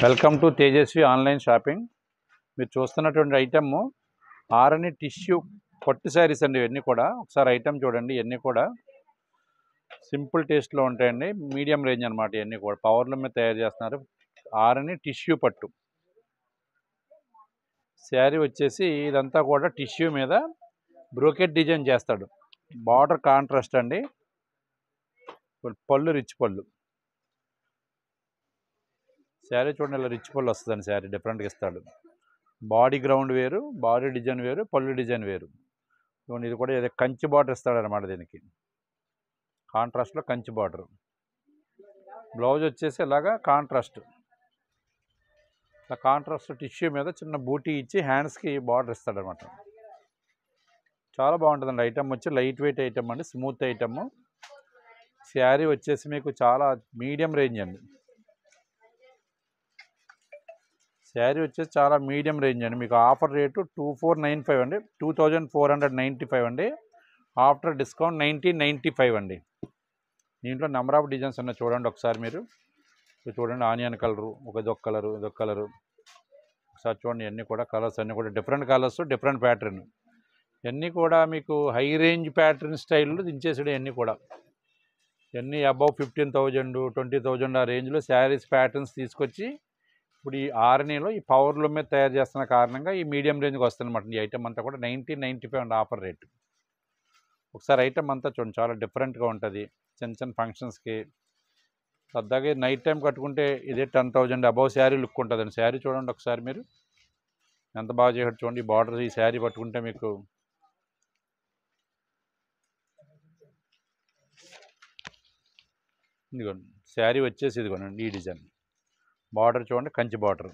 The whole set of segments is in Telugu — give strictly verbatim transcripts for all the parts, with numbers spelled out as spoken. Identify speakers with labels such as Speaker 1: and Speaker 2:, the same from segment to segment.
Speaker 1: Welcome to Tejaswi online shopping. మీరు చూస్తున్నటువంటి ఐటమ్ ఆరని టిష్యూ పట్టు శారీస్ అండి. ఇవన్నీ కూడా ఒకసారి ఐటమ్ చూడండి. ఇవన్నీ కూడా సింపుల్ టేస్ట్లో ఉంటాయండి. మీడియం రేంజ్ అనమాట. ఇవన్నీ కూడా పవర్ల మీద తయారు చేస్తున్నారు. ఆరని టిష్యూ పట్టు శారీ వచ్చేసి ఇదంతా కూడా టిష్యూ మీద బ్రోకెట్ డిజైన్ చేస్తాడు. బార్డర్ కాంట్రాస్ట్ అండి. పళ్ళు రిచ్ పళ్ళు. శారీ చూడండి, ఇలా రిచ్ పళ్ళు వస్తుందండి. శారీ డిఫరెంట్గా ఇస్తాడు. బాడీ గ్రౌండ్ వేరు, బాడీ డిజైన్ వేరు, పళ్ళు డిజైన్ వేరు. ఇది కూడా ఏదో కంచి బార్డర్ ఇస్తాడనమాట. దీనికి కాంట్రాస్ట్లో కంచి బార్డర్. బ్లౌజ్ వచ్చేసి ఇలాగా కాంట్రాస్ట్ కాంట్రాస్ట్ టిష్యూ మీద చిన్న బూటీ ఇచ్చి హ్యాండ్స్కి బార్డర్ ఇస్తాడనమాట. చాలా బాగుంటుందండి. ఐటమ్ వచ్చి లైట్ వెయిట్ ఐటమ్ అండి, స్మూత్ ఐటమ్. శారీ వచ్చేసి మీకు చాలా మీడియం రేంజ్ అండి. శారీ వచ్చేసి చాలా మీడియం రేంజ్ అండి. మీకు offer rate two four nine five అండి, two thousand four hundred ninety five అండి. After discount nineteen ninety five అండి. దీంట్లో నెంబర్ ఆఫ్ డిజైన్స్ ఉన్నాయి చూడండి ఒకసారి. మీరు చూడండి, ఆనియన్ కలరు, ఒక ఇదొక కలరు, ఇదొక కలరు. ఒకసారి చూడండి, ఇవన్నీ కూడా కలర్స్ అన్నీ కూడా డిఫరెంట్ కలర్స్, డిఫరెంట్ ప్యాటర్న్. ఇవన్నీ కూడా మీకు హై రేంజ్ ప్యాటర్న్ స్టైల్లో దించేసాడు. ఇవన్నీ కూడా ఇవన్నీ above fifteen thousand twenty thousand ఆ రేంజ్లో శారీస్ ప్యాటర్న్స్ తీసుకొచ్చి ఇప్పుడు ఈ ఆర్నీలో ఈ పవర్లో మీద తయారు చేస్తున్న కారణంగా ఈ మీడియం రేంజ్కి వస్తుందన్నమాట. ఈ ఐటమ్ అంతా కూడా నైన్టీన్ నైంటీ ఫైవ్ అండి ఆఫర్ రేటు. ఒకసారి ఐటమ్ అంతా చూడండి, చాలా డిఫరెంట్గా ఉంటుంది. చిన్న చిన్న ఫంక్షన్స్కి సరదాగా నైట్ టైం కట్టుకుంటే ఇదే ten thousand above sari look ఉంటుందండి. శారీ చూడండి ఒకసారి మీరు ఎంత బాగా చేసాడు చూడండి. ఈ బార్డర్ ఈ శారీ పట్టుకుంటే మీకు ఇదిగోండి శారీ వచ్చేసి ఇదిగోండి ఈ డిజైన్. బార్డర్ చూడండి, కంచి బార్డర్.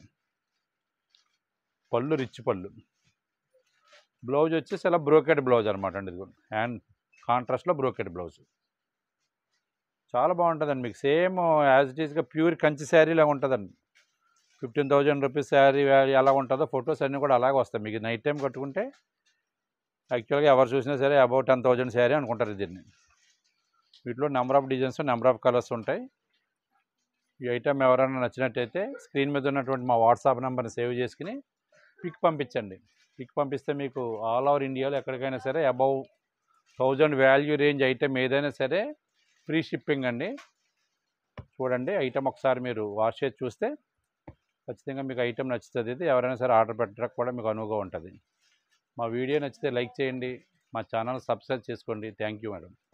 Speaker 1: పళ్ళు రిచ్ పళ్ళు. బ్లౌజ్ వచ్చేసి ఇలా బ్రోకెట్ బ్లౌజ్ అనమాట అండి. ఇది హ్యాండ్ కాంట్రాస్ట్లో బ్రోకెట్ బ్లౌజ్. చాలా బాగుంటుందండి. మీకు సేమ్ యాజ్ ఇట్ ఈస్గా ప్యూర్ కంచి శారీలా ఉంటుందండి. ఫిఫ్టీన్ థౌజండ్ రూపీస్ శారీ ఎలా ఉంటుందో ఫొటోస్ అన్నీ కూడా అలాగే వస్తాయి. మీకు నైట్ టైం కట్టుకుంటే యాక్చువల్గా ఎవరు చూసినా సరే అబౌవ్ టెన్ థౌజండ్ శారీ అనుకుంటారు దీన్ని. వీటిలో number of designs, number of colours ఉంటాయి. ఈ ఐటమ్ ఎవరైనా నచ్చినట్టయితే స్క్రీన్ మీద ఉన్నటువంటి మా వాట్సాప్ నెంబర్ని సేవ్ చేసుకుని పిక్ పంపించండి. పిక్ పంపిస్తే మీకు ఆల్ ఓవర్ ఇండియాలో ఎక్కడికైనా సరే above thousand value range item ఏదైనా సరే ఫ్రీ షిప్పింగ్ అండి. చూడండి ఐటమ్ ఒకసారి మీరు వాష్ చేసి చూస్తే ఖచ్చితంగా మీకు ఐటమ్ నచ్చుతుంది. ఇది ఎవరైనా సరే ఆర్డర్ పెట్టడానికి కూడా మీకు అనువుగా ఉంటుంది. మా వీడియో నచ్చితే లైక్ చేయండి, మా ఛానల్ సబ్స్క్రైబ్ చేసుకోండి. Thank you madam.